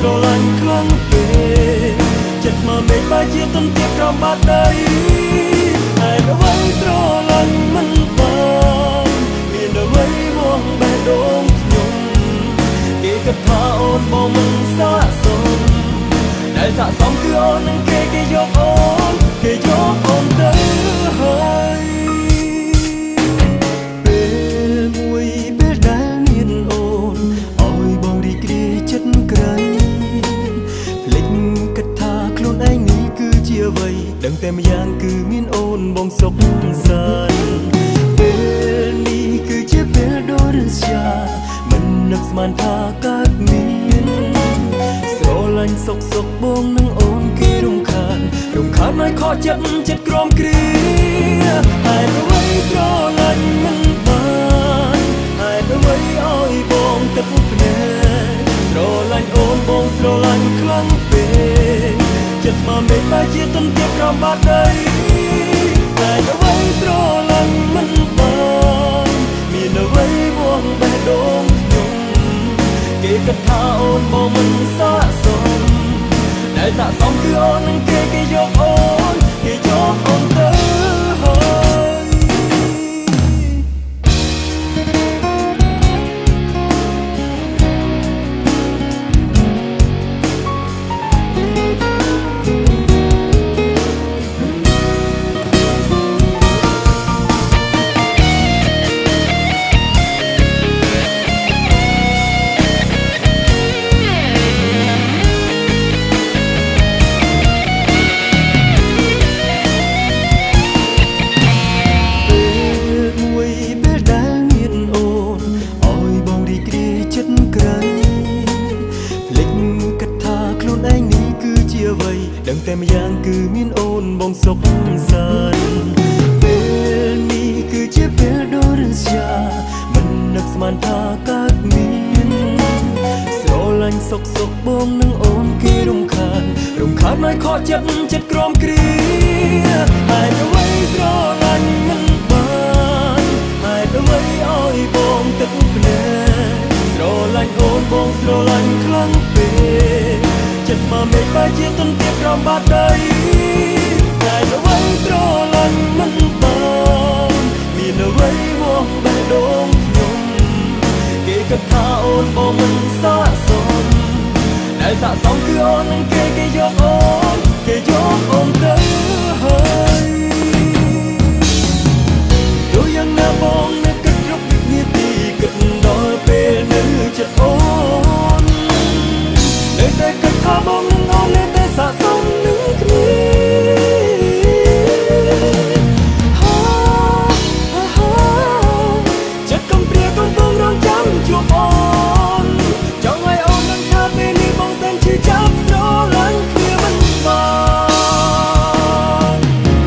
លាញ់ខ្លាំងពេកចិត្តមកមេឃបែជាទុនទៀតក្រោមបាតដីហើយអ្វីស្រលាញ់មិនបានមានអ្វីមកបេះដូងខ្ញុំគេគិតថាអូនបងមិនស័ក្តិសមដែលស័ក្តិសមគឺអូននឹងគេយកអូនគេយកអូនទៅហើយពេលមួយពេលដែលមានអូនឲ្យបងរីករាយចិត្តក្រៃភ្លេចគិតថាខ្លួនឯងនេះគឺជាអ្វីដឹងតែម្យ៉ាងគឺមានអូនបងសុខសាន្តពេលនេះគឺជាពេលដ៏រស្យាមិននឹកស្មានថាកើតមានស្រឡាញ់សុខបងនឹងអូនគេរំខានឲ្យខកចិត្តក្រំគ្រាហើយអ្វីស្រឡាញ់មិនបានហើយអ្វីឲ្យបងទឹកភ្នែកស្រឡាញ់អូនបងស្រឡាញ់ខ្លាំងពេកចិត្តមកមេឃបែជាទុនទៀតក្រោមបាតដីហើយអ្វីស្រឡាញ់មិនបានមានអ្វីមកបេះដូងខ្ញុំគេគិតថាអូនបងមិនស័ក្តិសមដែលស័ក្តិសមគឺអូននឹងគេយកអូនគេយកអូនទៅដឹងតែម្យ៉ាងគឺមានអូនបងសុខសាន្តពេលនេះគឺជាពេលដ៏រស្យាមិននឹកស្មានថាកើតមានស្រឡាញ់សុខបងនឹងអូនគេរំខានឲ្យខកចិត្តក្រំគ្រាហើយអ្វីស្រឡាញ់មិនបានហើយអ្វីឲ្យបងទឹកភ្នែកស្រឡាញ់អូនបងស្រឡាញ់ខ្លាំងពេកចិត្តមកមេឃបែជាទុនទៀតក្រោមបាតដីតែអ្វីស្រឡាញ់មិនបានមានអ្វីមកបេះដូងខ្ញុំគេគិតថាអូនបងមិនស័ក្តិសមដែលស័ក្តិសមគឺអូននឹងគេយកអូនគេយកអូនទៅហើយដូចយ៉ាងណាបងនៅគិតគ្រប់វិនាទីគិតដល់ពេលនៅចិត្តអូននៅតែគិតថាបងនឹងអូននៅតែស័ក្តិសមនឹងគ្នាចិត្តកំព្រាកំពុងរងចាំជួបអូនចង់ឲ្យអូននឹងថាពេលនេះបងតែឈឺចាប់ស្រឡាញ់គ្នាមិនបាន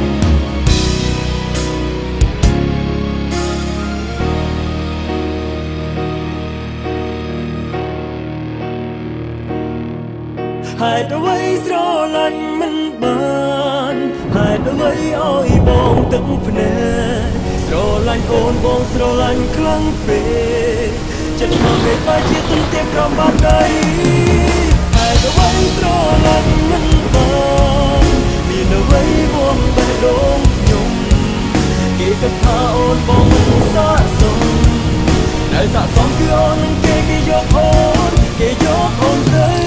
ហេតុអ្វីស្រឡាញ់មិនបានហេតុអ្វីឲ្យបងទឹកភ្នែកស្រឡាញ់អូនបងស្រឡាញ់ខ្លាំងពេកចិត្តមកមេឃបែជាទុនទៀតក្រោមបាតដីហេតុអ្វីស្រឡាញ់មិនបានមានអ្វីមកបេះដូងខ្ញុំគេគិតថាអូនបងមិនស័ក្តិសមដែលស័ក្តិសមគឺអូននឹងគេយកអូនគេយកអូនទៅ